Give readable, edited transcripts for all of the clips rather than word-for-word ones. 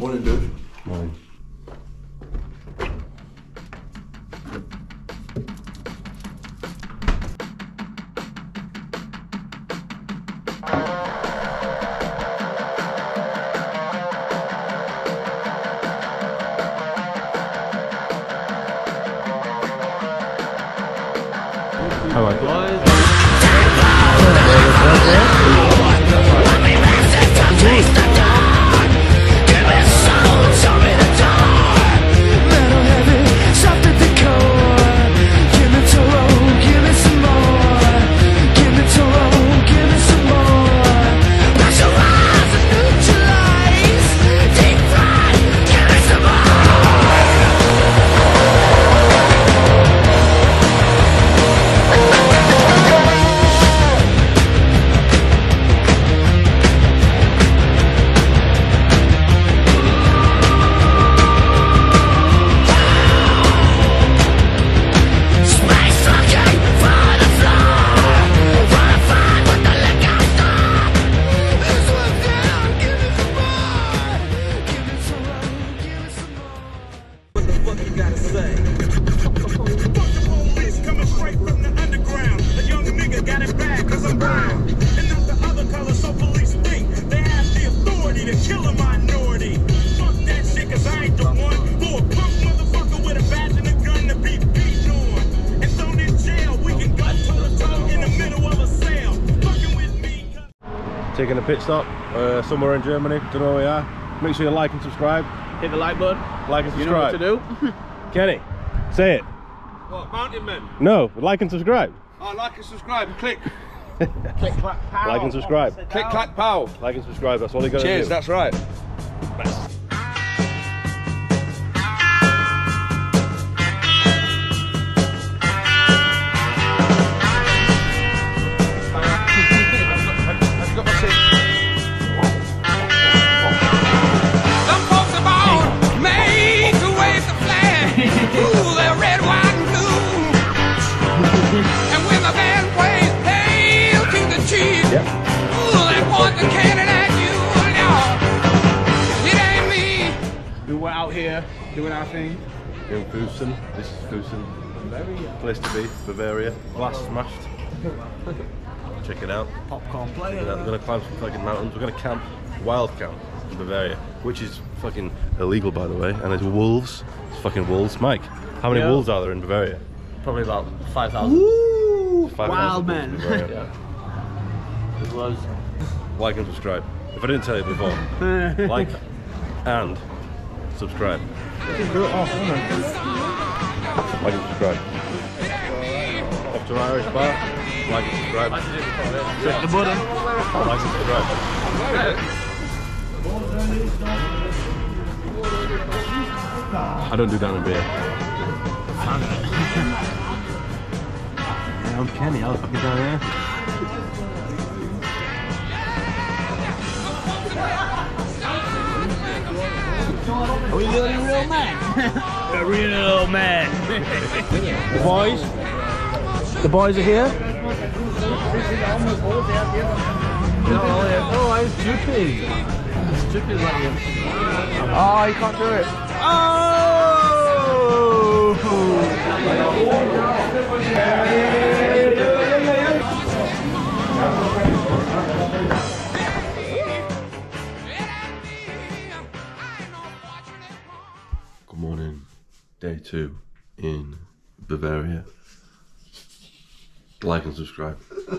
Morning, dude. Morning. Alright, guys. Taking a pit stop somewhere in Germany, don't know where we are. Make sure you like and subscribe. Hit the like button. Like and subscribe. You know what to do? Kenny, say it. What, Mountain Men? No, like and subscribe. Oh, like and subscribe, click. Click, clack, pow. Like and subscribe. Click, clack, pow. Like and subscribe, that's all you gotta do. Cheers, that's right. Best. Here doing our thing In Fussen, this is Fussen. Bavaria. Place to be, Bavaria. Glass smashed. Check it out. Popcorn player. We're gonna climb some fucking mountains. We're gonna camp, wild camp in Bavaria, which is fucking illegal by the way. And there's wolves. It's fucking wolves. Mike, how many wolves are there in Bavaria? Probably about 5,000. Woo! 5,000 Wild wolves in men. Bavaria. Yeah. There's loads. Like and subscribe. If I didn't tell you before, like and subscribe. Like and subscribe. Off to Irish Bar. Like and subscribe. Click the button. Like and subscribe. I don't do down in beer. Yeah, I'm Kenny. I was fucking down here. Are we really real man? A real man. The boys are here. Oh, it's dripping. It's dripping like him. Oh, you can't do it. Good morning. Day 2 in Bavaria. Like and subscribe.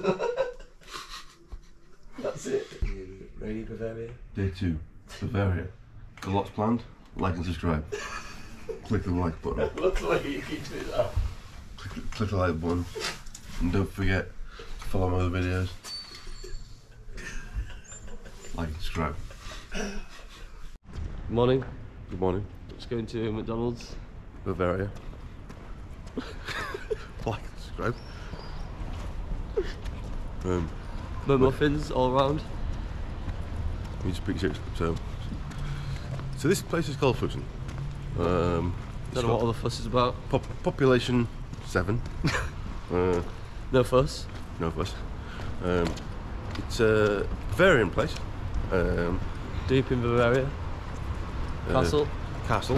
That's it. Ready, Bavaria? Day 2, Bavaria. Got lots planned. Like and subscribe. Click the like button. Looks like you keep doing that. Click the like button. And don't forget to follow my other videos. Like and subscribe. Morning. Good morning. Just going to McDonald's. Bavaria. Like and subscribe. No muffins all around. Let me just speak serious. So this place is called Fussen. Don't know what all the fuss is about. Population 7. No fuss. No fuss. It's a Bavarian place. Deep in Bavaria. Castle. Castle.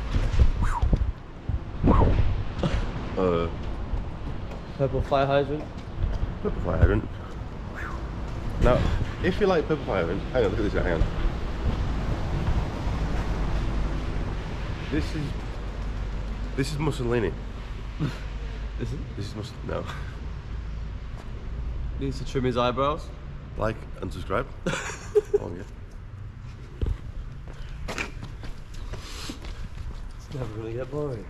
Purple fire hydrant. Purple fire hydrant. Now, if you like purple fire hydrant, hang on, look at this guy, hang on. This is Mussolini. Is it? This is no. Needs to trim his eyebrows. Like and subscribe. Oh yeah. It's never gonna get boring.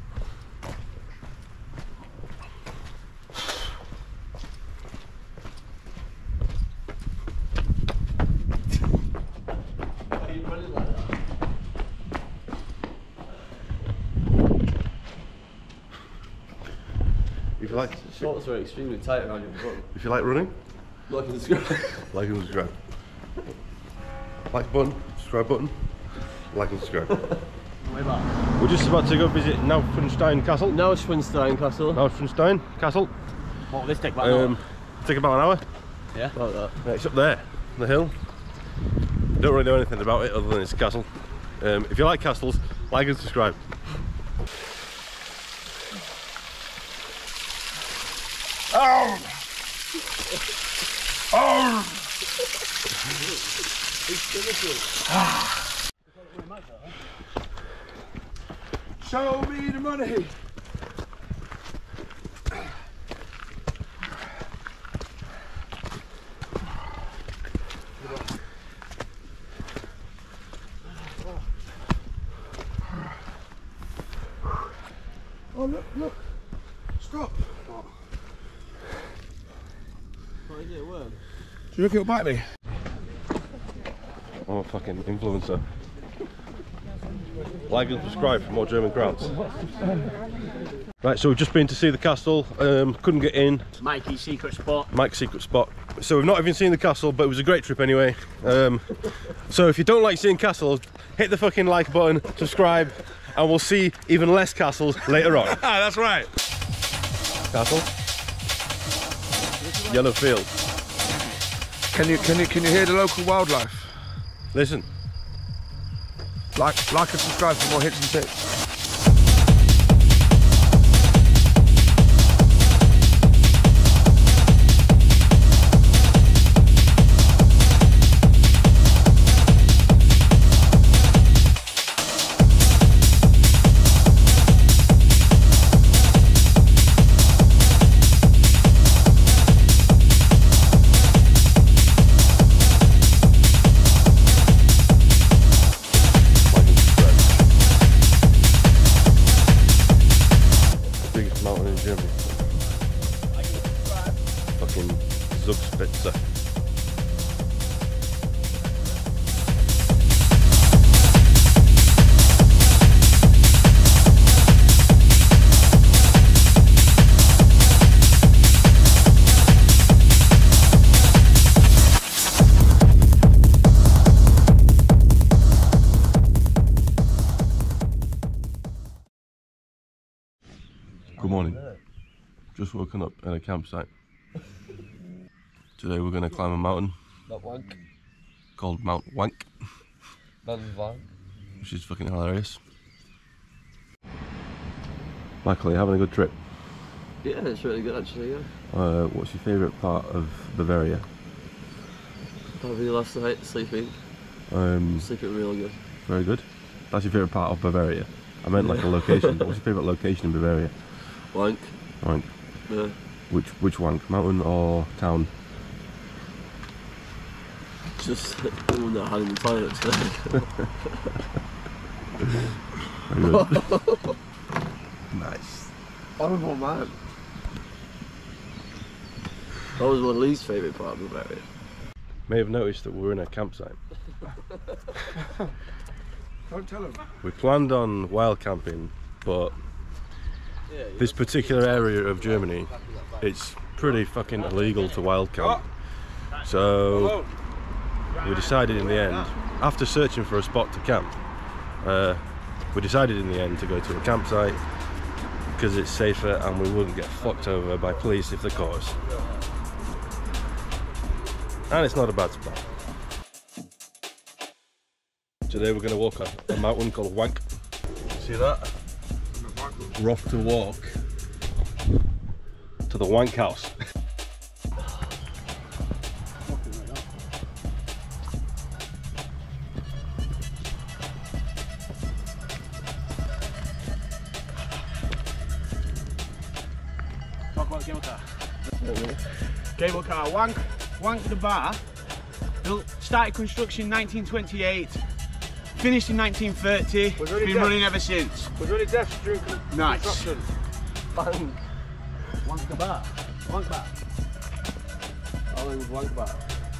Are you running like that? If you like, Shorts are extremely tight around your butt. if you like running, Like and subscribe. like and subscribe. Like button, subscribe button, like and subscribe. Way back. We're just about to go visit Neuschwanstein Castle. Neuschwanstein Castle. Neuschwanstein Castle. What will this take about an hour? Take about an hour. Yeah. About that. Yeah, it's up there, on the hill. Don't really know anything about it other than it's a castle. If you like castles, like and subscribe. Oh! Oh! Show me the money. Oh look! Stop! What is it, a worm? Do you reckon it'll bite me? I'm a fucking influencer. Like and subscribe for more German crowds. Right, so we've just been to see the castle, couldn't get in. Mikey's secret spot. Mike's secret spot. So we've not even seen the castle, but it was a great trip anyway. So if you don't like seeing castles, hit the fucking like button, subscribe, and we'll see even less castles later on. That's right. Castle. Yellow field. Can you hear the local wildlife? Listen. Like and subscribe for more hits and tips. Fucking Zugspitze. Good morning. Just woken up at a campsite. Today we're going to climb a mountain Mount Wank. called Mount Wank, Mount Wank. which is fucking hilarious. Michael, are you having a good trip? Yeah, it's really good actually, yeah. What's your favourite part of Bavaria? Probably last night, sleeping. Sleeping real good. Very good. That's your favourite part of Bavaria? I meant like a location. What's your favourite location in Bavaria? Wank. Wank. Yeah. Which Wank? Mountain or town? Just the one that I had in the toilet today. Very good. Nice. Horrible man. That was my least favourite part of Bavaria. May have noticed that we're in a campsite. Don't tell them. We planned on wild camping, but this particular area of Germany, it's pretty fucking illegal to wild camp. So we decided in the end, after searching for a spot to camp, we decided in the end to go to a campsite because it's safer and we wouldn't get fucked over by police if they caught us. And it's not a bad spot. Today we're going to walk a mountain called Wank. See that? We're off to walk to the Wank House. Talk about the cable car. Cable car, Wank the bar. Started construction 1928, finished in 1930. Been running ever since. Was there any deaths during Nice. construction? Bang. Wank the bar. Wank bar. How long was Wank Bar?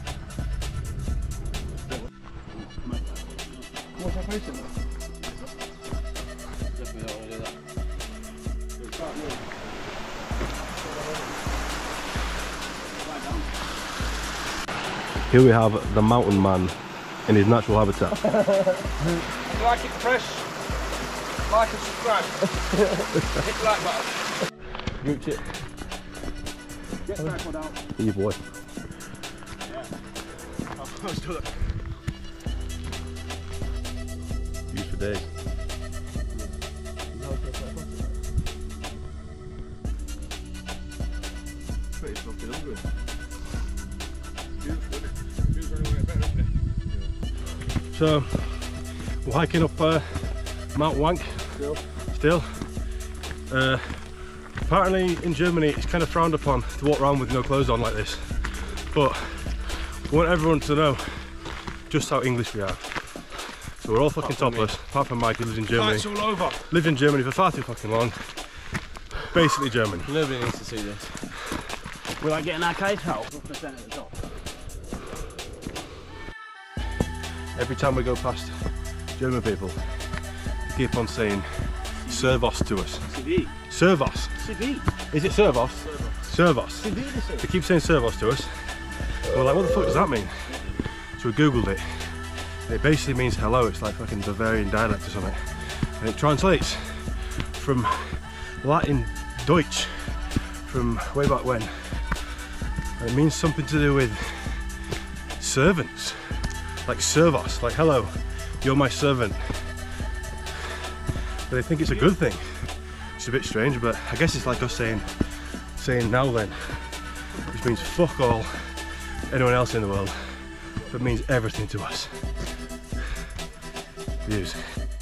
What's that facing? Definitely don't want to do that. Here we have the mountain man in his natural habitat. If you like it, press like and subscribe. Hit the like button. Group chip. Get that one out. You boy. Let's do it. Use for days. Pretty fucking hungry. So, we're hiking up Mount Wank. Still. Apparently in Germany it's kind of frowned upon to walk around with no clothes on like this. But we want everyone to know just how English we are. So we're all fucking topless, apart from Mike who lives in Germany. It's all over. Lived in Germany for far too fucking long. Basically German. Nobody needs to see this. We like getting our kite out. Up the centre at the top. Every time we go past German people, they keep on saying servos to us. CV. Servos. CV. Is it servos? Servos. They keep saying servos to us. We're like, what the fuck does that mean? So we googled it. It basically means hello. It's like fucking Bavarian dialect or something. And it translates from Latin Deutsch from way back when. And it means something to do with servants. Like servos, like hello, you're my servant. But they think it's a good thing. It's a bit strange, but I guess it's like us saying now then, which means fuck all anyone else in the world, but means everything to us. Views.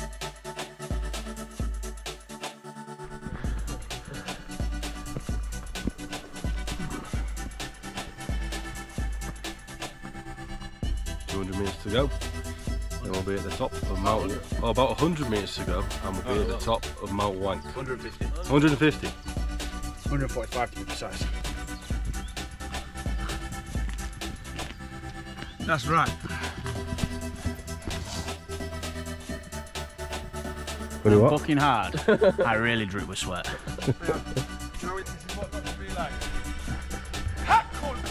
Minutes to go, and we'll be at the top of Mount. Oh, about 100 meters to go, and we'll be at the top of Mount Wank. 150. 150. 145 to be precise. That's right. What do you want? Fucking hard. I really drip with sweat. Do you know what this is what not to be like? Ha! Cunt!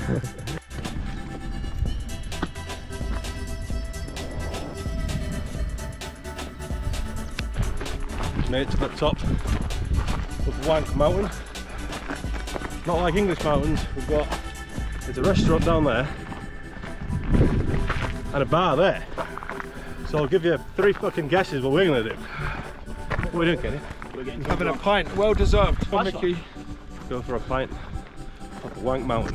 Made it to the top of Wank Mountain. Not like English mountains. There's a restaurant down there and a bar there. So I'll give you 3 fucking guesses what we're gonna do. What are we doing, Kenny? We're getting Having a pint, well deserved for Nice Mickey. Go for a pint up Wank Mountain.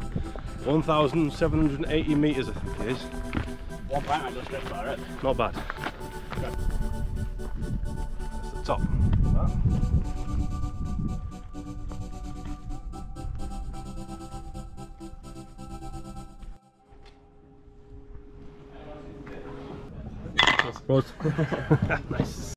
1,780 meters, I think it is. one pint, I just straight for it. Not bad. That's the top. Good. Nice.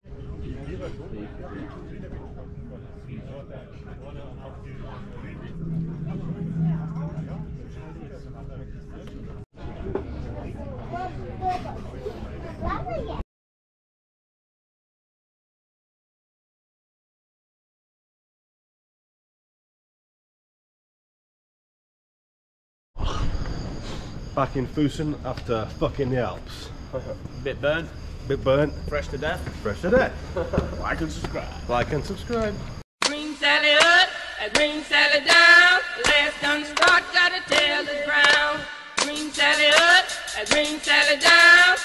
Back in Fusen after fucking the Alps. Bit burnt, Bit burnt, fresh to death. fresh to death. Like and subscribe. Like and subscribe. Green Sally up, and Green Sally down. Last done start, gotta tell the ground. Green Sally up, and Green Sally down. Last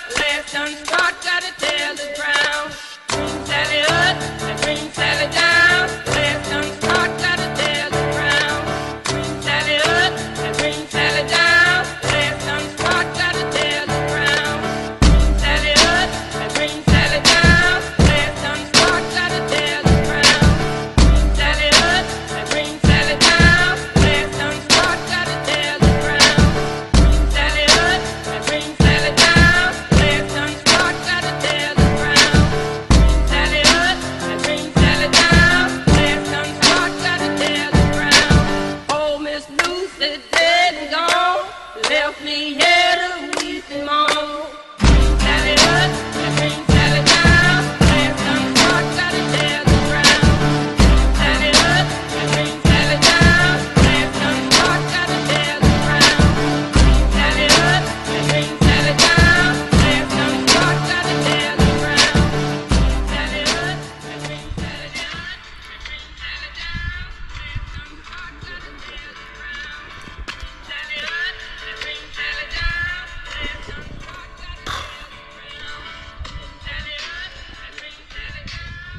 last done struck, gotta tell the ground. Green Sally up and Green Sally down. Last done struck, gotta tell the ground. Green Sally up and Green Sally down. Last done struck, gotta tell the ground. Green Sally up and Green Sally down. Last done struck, gotta tell the ground. Green Sally up and Green Sally down. Last done struck, gotta tell the ground. Green Sally up and Green Sally down. Last done struck, gotta tell the ground. Green Sally up and Green Sally down. Last done struck, gotta tell the ground. Oh, Miss Lucy dead and gone, left me here to weep and moan. Green Sally up and Green Sally down. Last done struck, gotta tell the ground. Green Sally up and Green Sally down. Last done struck, gotta tell the ground. Green Sally up and Green Sally down. Last done struck, gotta tell the ground. Green Sally up and Green Sally down. Green Sally down. Last done struck, gotta tell the ground. Sally up and Green Sally down. Last done struck, gotta tell the ground. Sally up and Green Sally down.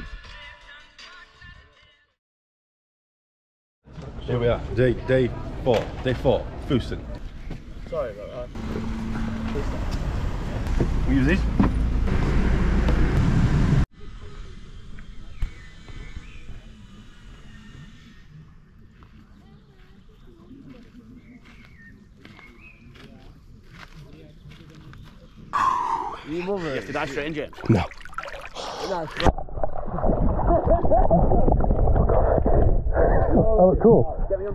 Here we are, day 4, Fusen. Sorry about that. We use this? You have to dive straight into it. No. Oh, cool.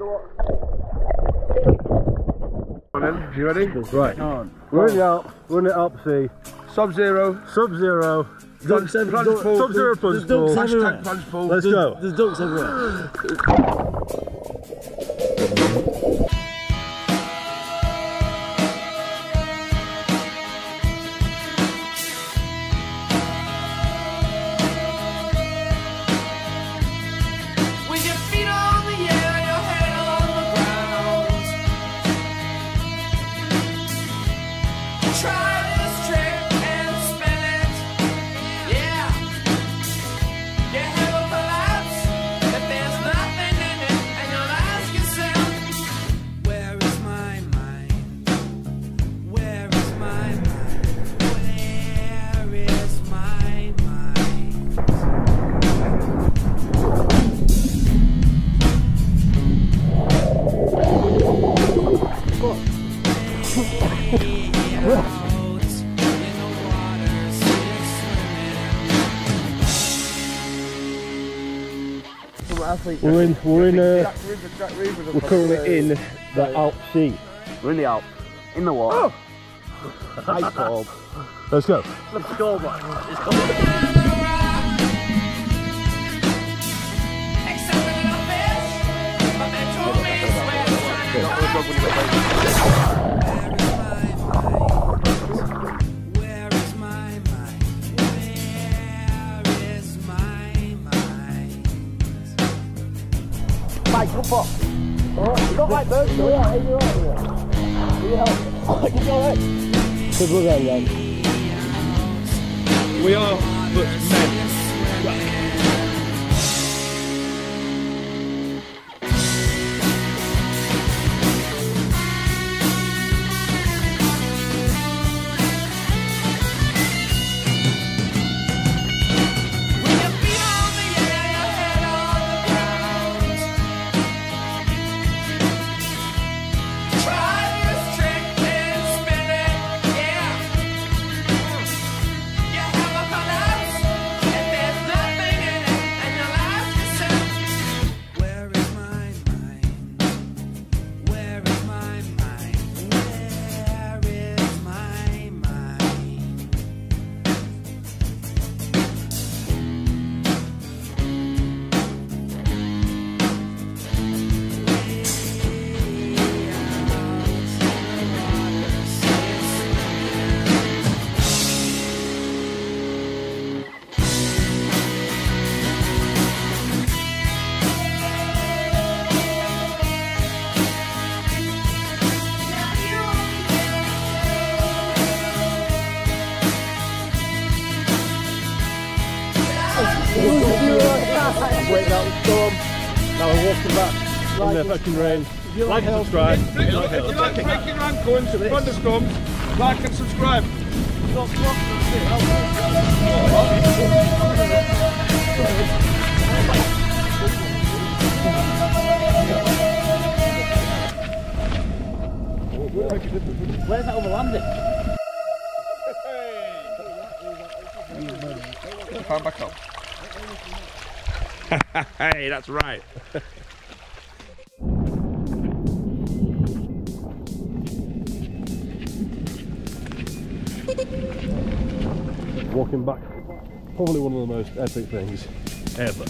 You ready? Right. We're in the Alps. We're in the Alps Sea. Sub-zero. Sub-zero. Plunge pool. Sub-zero plunge pool. Hashtag plunge pool. Let's go. There's ducks everywhere. With your feet on the air, your head on the ground. Try this trick and spin it. Yeah. You have a collapse if there's nothing in it, and you'll ask yourself, where is my mind? Where is my mind? Where is my mind? We're currently in the Alps Sea. We're in the Alps, in the water. Ice cold. Let's go. Let's go, man. It's coming. Except a little fish, but they told me it's where it's Where is my mind? Where is my mind? Mike, come on. Oh, you got like birds, though. Yeah, you're right. Can you help? Oh, you alright? Good look at them. We are but men. With your feet on the air, your head on the ground. Try this trick and spin it, yeah. You have a collapse if there's nothing Now we're walking back in the fucking rain. Like and subscribe. If you like breaking rancoons, thunderstorms, like and subscribe. Where's that other landing? Climb back up. Hey, that's right. Walking back, probably one of the most epic things ever.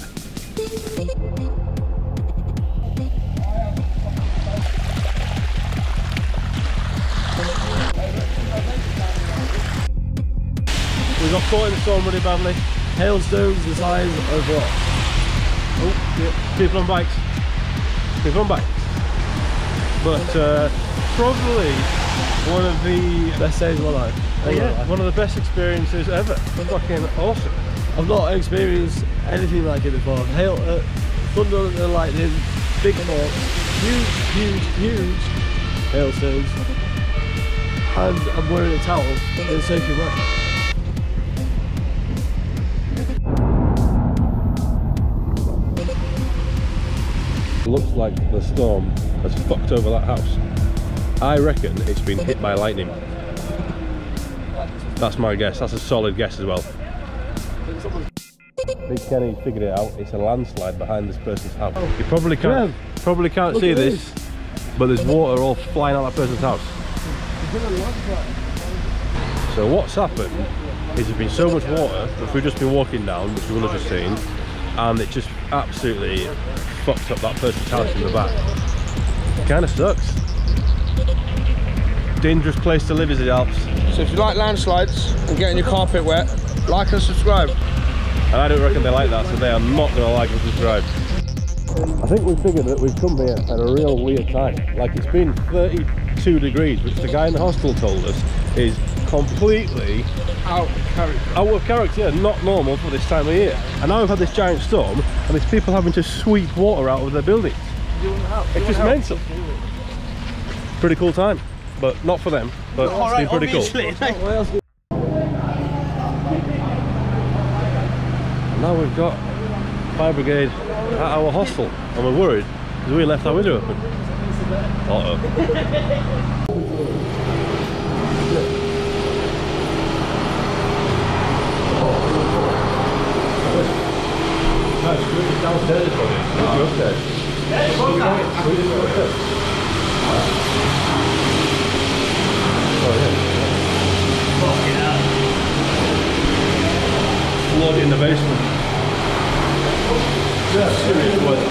We got caught in the storm really badly. Hailstones the size of what? Oh, yeah. People on bikes. People on bikes. But probably one of the Best days of my life. one of the best experiences ever. Fucking awesome. I've not experienced anything like it before. Hail, thunder and lightning, big forks, huge hailstones, and I'm wearing a towel in soaking wet. Looks like the storm has fucked over that house. I reckon it's been hit by lightning. That's my guess. That's a solid guess as well. Big Kenny figured it out. It's a landslide behind this person's house. You probably can't see this, but there's water all flying out that person's house. So what's happened is there's been so much water that we've just been walking down, which you will have just seen, and it just absolutely fucked up that person's house in the back. Kind of sucks. Dangerous place to live is the Alps. So if you like landslides and getting your carpet wet, like and subscribe. And I don't reckon they like that, so they are not going to like and subscribe. I think we figured that we've come here at a real weird time. Like, it's been 32 degrees, which the guy in the hostel told us is completely Out of character. out of character, yeah, not normal for this time of year. And now we've had this giant storm, and there's people having to sweep water out of their buildings. It's just mental. Pretty cool time, but not for them. But it's been pretty cool. And now we've got fire brigade at our hostel, and we're worried because we left our window open. Uh-oh. Downstairs, upstairs. Flood in the basement. Yeah, serious weather.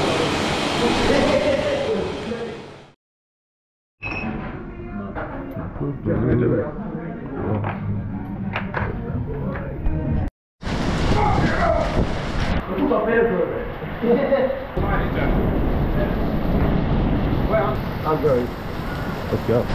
I'm going. Let's go.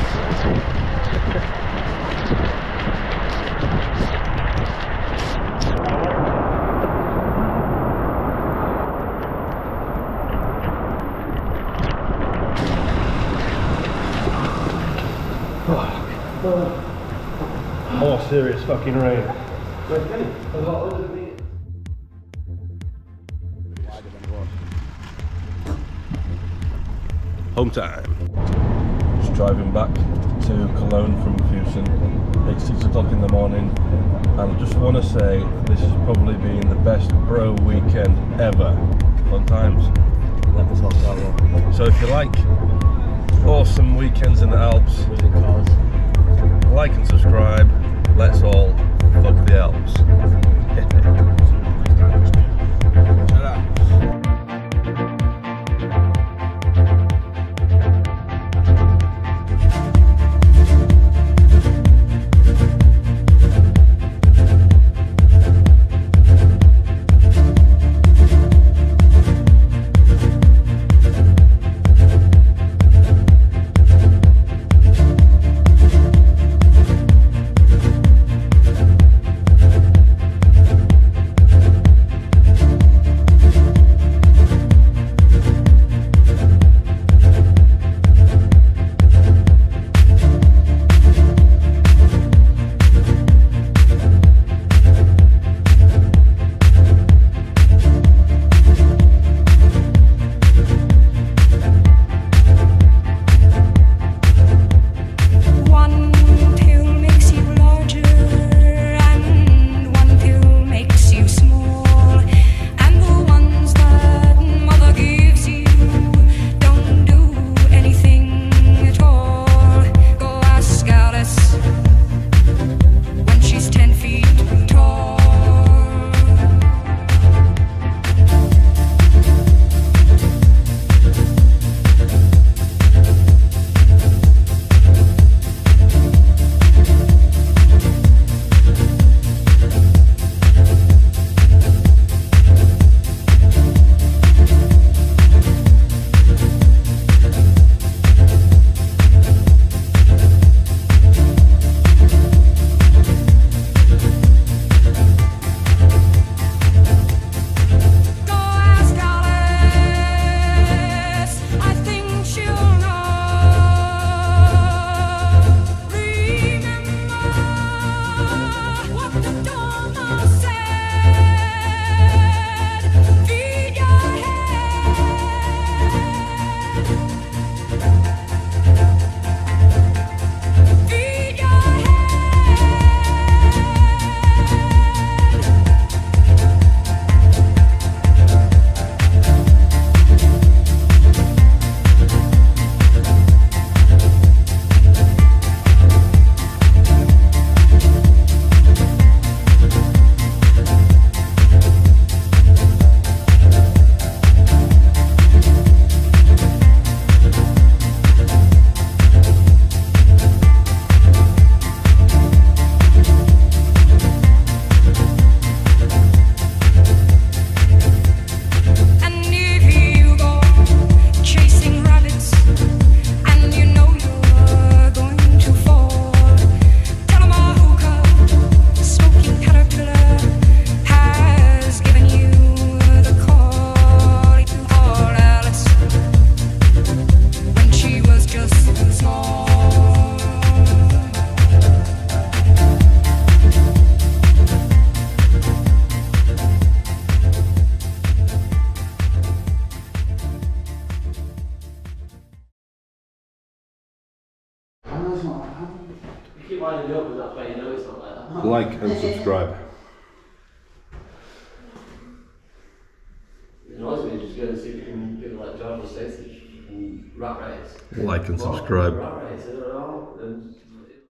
More serious fucking rain. Home time. Just driving back to Cologne from Fusen. It's 6 o'clock in the morning, and I just want to say this has probably been the best bro weekend ever. Fun times. So if you like awesome weekends in the Alps, like and subscribe. Let's all fuck the Alps. keep winding me up, and that's why you know it's not like that. Like and subscribe. It annoys me just going to see people like John Stacey and Rat Race. Like and subscribe. Rat Race, I don't know.